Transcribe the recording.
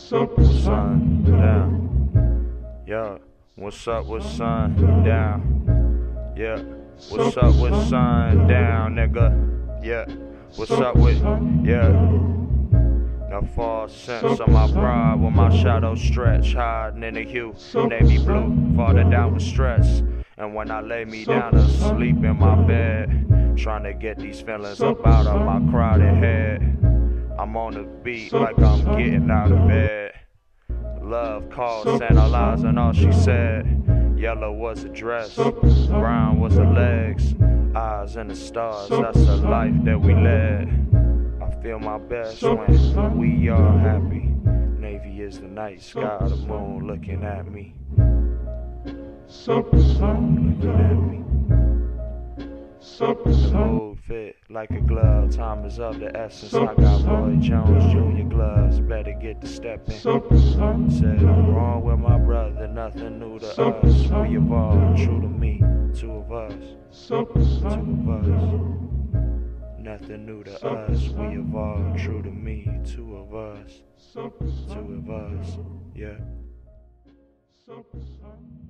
Sundown. Yeah, what's up with sundown? Yeah, what's up with sundown, nigga? Yeah, what's up with, yeah. The false sense of my pride with my shadow stretch, hiding in the hue, navy blue, falling down with stress. And when I lay me down to sleep in my bed, trying to get these feelings up out of my crowded head, I'm on the beat like I'm getting out of bed. Love calls, analyzing all she said. Yellow was the dress, brown was the legs, eyes in the stars, that's the life that we led. I feel my best when we are happy. Navy is the night sky, the moon looking at me. Moon looking at me. The mood fit like a glove, time is of the essence. I got Roy Jones Jr. gloves, better get to stepping. Said I'm wrong with my brother, nothing new to us. We evolved, true to me, two of us. Nothing new to us, we evolved, true to me, two of us, yeah.